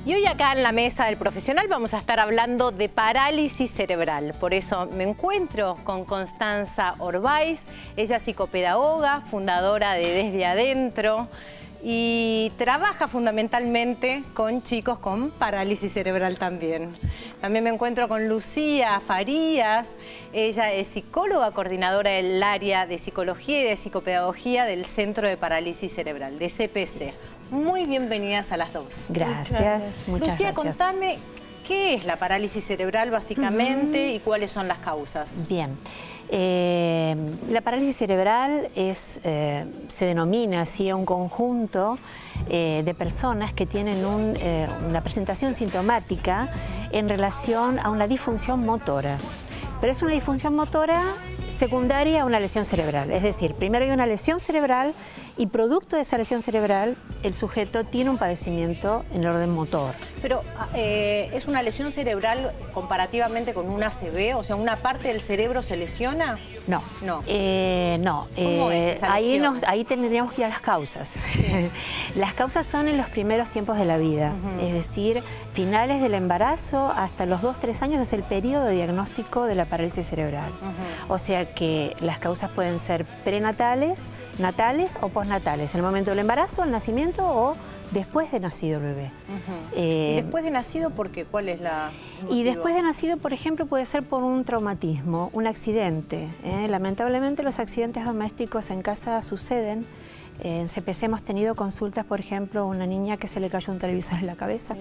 Y hoy acá en la mesa del profesional vamos a estar hablando de parálisis cerebral. Por eso me encuentro con Constanza Orbaiz. Ella es psicopedagoga, fundadora de Desde Adentro y trabaja fundamentalmente con chicos con parálisis cerebral también. También me encuentro con Lucía Farías. Ella es psicóloga, coordinadora del área de psicología y de psicopedagogía del Centro de Parálisis Cerebral, de CPC. Muy bienvenidas a las dos. Gracias, muchas Lucía, gracias. contame, ¿qué es la parálisis cerebral básicamente y cuáles son las causas? Bien. La parálisis cerebral se denomina así a un conjunto de personas que tienen una presentación sintomática en relación a una disfunción motora. Pero es una disfunción motora secundaria a una lesión cerebral. Es decir, primero hay una lesión cerebral y producto de esa lesión cerebral el sujeto tiene un padecimiento en el orden motor. Pero ¿es una lesión cerebral comparativamente con una ACV? O sea, ¿una parte del cerebro se lesiona? No. No. No. ¿Cómo es esa lesión? Ahí tendríamos que ir a las causas. Sí. Las causas son en los primeros tiempos de la vida. Es decir, finales del embarazo hasta los 2-3 años es el periodo de diagnóstico de la parálisis cerebral. O sea que las causas pueden ser prenatales, natales o postnatales. En el momento del embarazo, el nacimiento o después de nacido el bebé. ¿Y después de nacido por qué? ¿Cuál es la motivo? Y después de nacido, por ejemplo, puede ser por un traumatismo, un accidente. Lamentablemente los accidentes domésticos en casa suceden. En CPC hemos tenido consultas, por ejemplo, una niña que se le cayó un televisor en la cabeza.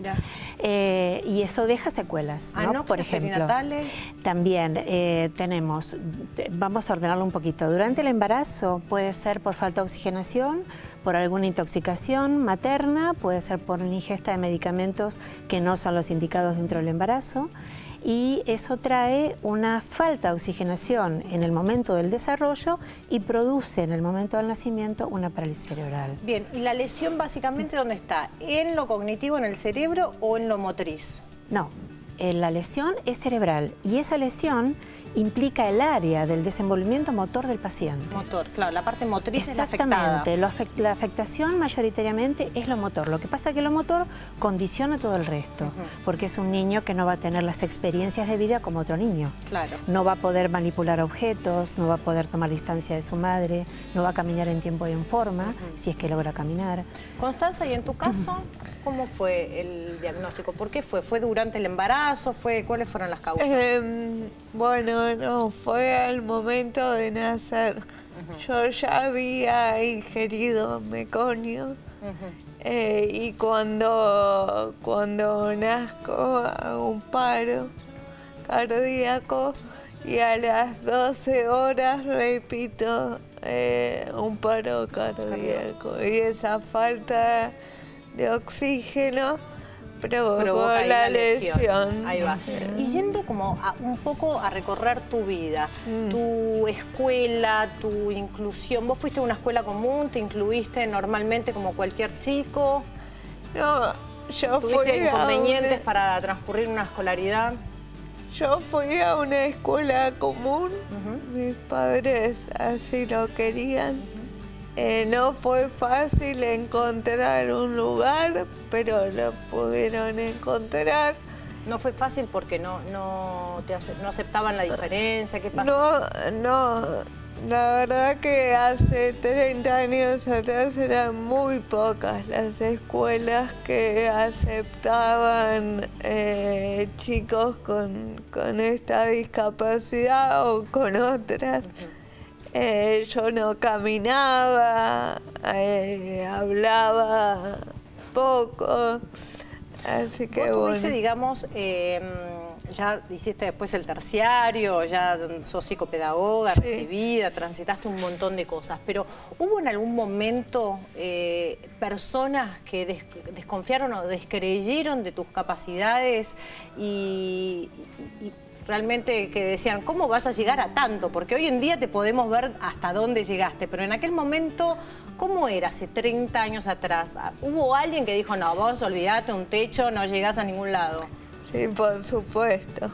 Y eso deja secuelas, ¿no? Por ejemplo, perinatales. También tenemos, vamos a ordenarlo un poquito. Durante el embarazo puede ser por falta de oxigenación, por alguna intoxicación materna, puede ser por una ingesta de medicamentos que no son los indicados dentro del embarazo. Y eso trae una falta de oxigenación en el momento del desarrollo y produce en el momento del nacimiento una parálisis cerebral. Bien, ¿y la lesión básicamente dónde está? ¿En lo cognitivo, en el cerebro o en lo motriz? No, la lesión es cerebral y esa lesión implica el área del desenvolvimiento motor del paciente. Motor, claro, la parte motriz es la afectada. Exactamente, la afectación mayoritariamente es lo motor. Lo que pasa es que lo motor condiciona todo el resto, porque es un niño que no va a tener las experiencias de vida como otro niño. Claro. No va a poder manipular objetos, no va a poder tomar distancia de su madre, no va a caminar en tiempo y en forma, si es que logra caminar. Constanza, ¿y en tu caso cómo fue el diagnóstico? ¿Por qué fue? ¿Fue durante el embarazo? ¿Cuáles fueron las causas? Bueno, no, fue al momento de nacer. Yo ya había ingerido meconio y cuando nazco hago un paro cardíaco y a las 12 horas repito un paro cardíaco. Y esa falta de oxígeno provocó la lesión. Ahí va. Y yendo como un poco a recorrer tu vida, tu escuela, tu inclusión. ¿Vos fuiste a una escuela común? ¿Te incluiste normalmente como cualquier chico? No, yo fui ¿Tuviste inconvenientes para transcurrir una escolaridad? Yo fui a una escuela común. Mis padres así lo querían. No fue fácil encontrar un lugar, pero lo pudieron encontrar. ¿No fue fácil porque no aceptaban la diferencia? ¿Qué pasó? No. La verdad que hace 30 años atrás eran muy pocas las escuelas que aceptaban chicos con esta discapacidad o con otras. Yo no caminaba, hablaba poco, así que ¿Vos bueno. tuviste, digamos, ya hiciste después el terciario, ya sos psicopedagoga, recibida, transitaste un montón de cosas, pero ¿hubo en algún momento personas que desconfiaron o descreyeron de tus capacidades y realmente que decían, ¿cómo vas a llegar a tanto? Porque hoy en día te podemos ver hasta dónde llegaste, pero en aquel momento, ¿cómo era hace 30 años atrás? ¿Hubo alguien que dijo, no, vos olvidate, un techo, no llegás a ningún lado? Sí, por supuesto.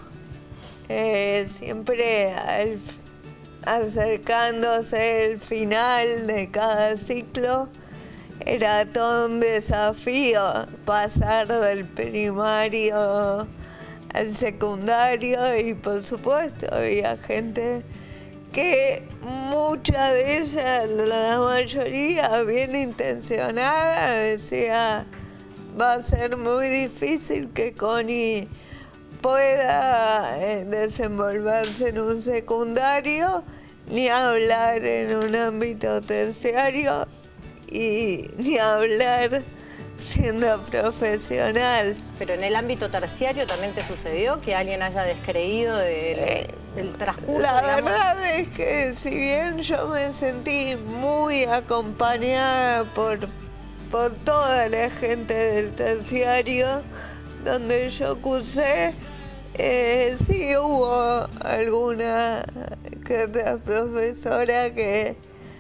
Siempre acercándose el final de cada ciclo, era todo un desafío pasar del primario al secundario y por supuesto había gente que mucha de ella, la mayoría bien intencionada, decía va a ser muy difícil que Connie pueda desenvolverse en un secundario, ni hablar en un ámbito terciario y ni hablar siendo profesional. Pero en el ámbito terciario también te sucedió que alguien haya descreído del transcurso. La digamos. verdad es que si bien yo me sentí muy acompañada por toda la gente del terciario donde yo cursé, sí hubo alguna que otra profesora que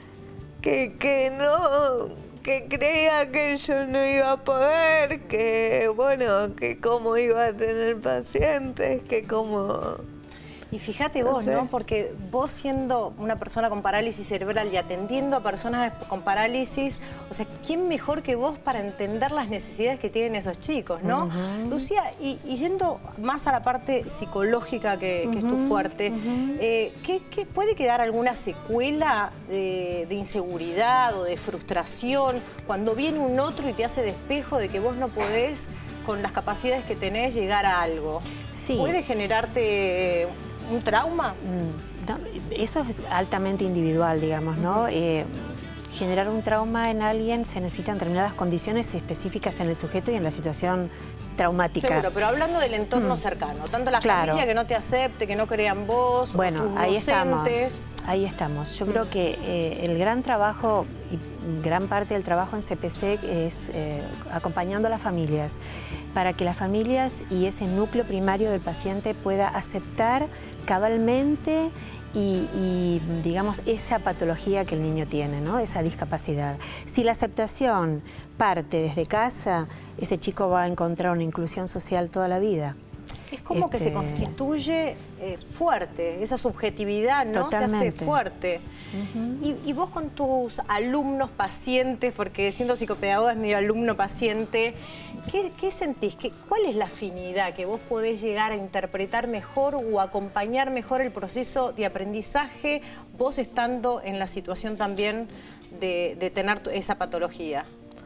creía que yo no iba a poder, que bueno, que cómo iba a tener pacientes, que cómo... Y fíjate vos, ¿no? Porque vos siendo una persona con parálisis cerebral y atendiendo a personas con parálisis, o sea, ¿quién mejor que vos para entender las necesidades que tienen esos chicos, ¿no? Lucía, y yendo más a la parte psicológica que es tu fuerte, ¿qué puede quedar alguna secuela de inseguridad o de frustración cuando viene un otro y te hace despejo de que vos no podés, con las capacidades que tenés, llegar a algo? Sí. ¿Puede generarte un trauma? No, eso es altamente individual, digamos, ¿no? Generar un trauma en alguien se necesitan determinadas condiciones específicas en el sujeto y en la situación traumática. Seguro, pero hablando del entorno cercano, tanto la familia que no te acepte, que no crea en vos, bueno, o tus ahí docentes. Ahí estamos. Yo creo que el gran trabajo y gran parte del trabajo en CPC es acompañando a las familias para que las familias y ese núcleo primario del paciente pueda aceptar cabalmente y digamos, esa patología que el niño tiene, ¿no? Esa discapacidad. Si la aceptación parte desde casa, ese chico va a encontrar una inclusión social toda la vida. Es como que se constituye fuerte, esa subjetividad, ¿no? Totalmente. Se hace fuerte. Y vos con tus alumnos pacientes, porque siendo psicopedagoga es medio alumno-paciente, ¿qué sentís? ¿Cuál es la afinidad que vos podés llegar a interpretar mejor o acompañar mejor el proceso de aprendizaje, vos estando en la situación también de tener esa patología?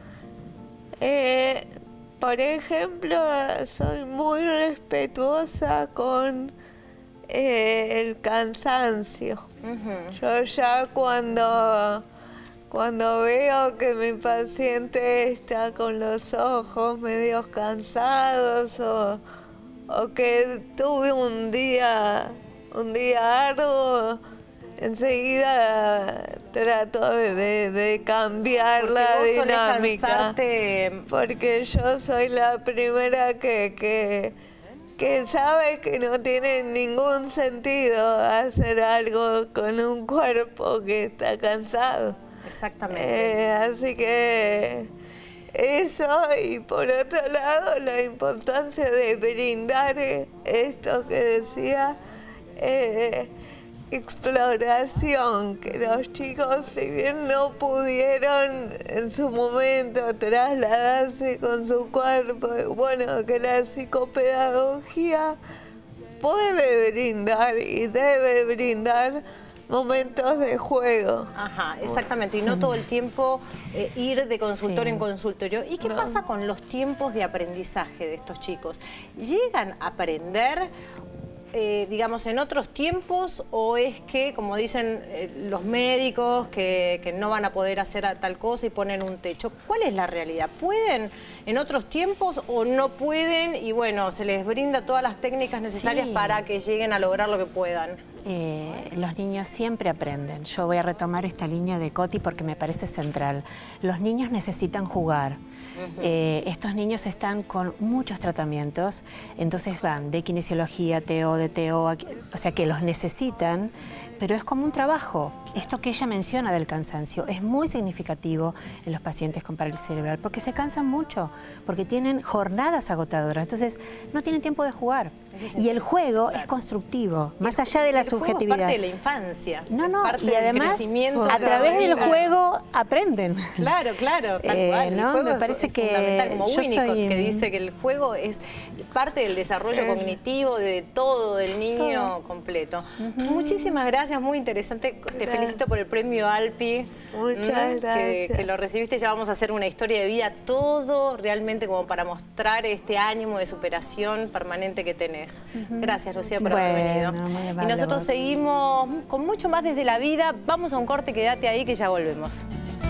Por ejemplo, soy muy respetuosa con el cansancio. Yo ya cuando veo que mi paciente está con los ojos medio cansados o que tuve un día arduo, enseguida trato de cambiar la dinámica. Porque yo soy la primera que sabe que no tiene ningún sentido hacer algo con un cuerpo que está cansado. Exactamente. Así que eso, y por otro lado la importancia de brindar esto que decía, exploración, que los chicos, si bien no pudieron en su momento trasladarse con su cuerpo, bueno, que la psicopedagogía puede brindar y debe brindar momentos de juego. Ajá, exactamente, y no todo el tiempo ir de consultorio en consultorio. ¿Y qué pasa con los tiempos de aprendizaje de estos chicos? ¿Llegan a aprender digamos, en otros tiempos, o es que, como dicen los médicos, que no van a poder hacer tal cosa y ponen un techo? ¿Cuál es la realidad? ¿Pueden en otros tiempos o no pueden? Y bueno, se les brinda todas las técnicas necesarias para que lleguen a lograr lo que puedan. Los niños siempre aprenden. Yo voy a retomar esta línea de Coti porque me parece central. Los niños necesitan jugar. Estos niños están con muchos tratamientos, entonces van de kinesiología, TO, de TO, o sea que los necesitan, pero es como un trabajo. Esto que ella menciona del cansancio es muy significativo en los pacientes con parálisis cerebral, porque se cansan mucho, porque tienen jornadas agotadoras, entonces no tienen tiempo de jugar. Y el juego es constructivo, más allá de la subjetividad. Es parte de la infancia. No, parte y además a través del juego aprenden. Claro, tal cual. ¿no? El juego me parece es que fundamental, como Winnicott, soy... que dice que el juego es parte del desarrollo cognitivo de todo, del niño completo. Muchísimas gracias, muy interesante. Te felicito por el premio Alpi. Muchas gracias. Que lo recibiste. Ya vamos a hacer una historia de vida, todo realmente como para mostrar este ánimo de superación permanente que tenés. Gracias, Lucía, por haber venido. Y nosotros seguimos con mucho más desde la vida. Vamos a un corte, quédate ahí que ya volvemos.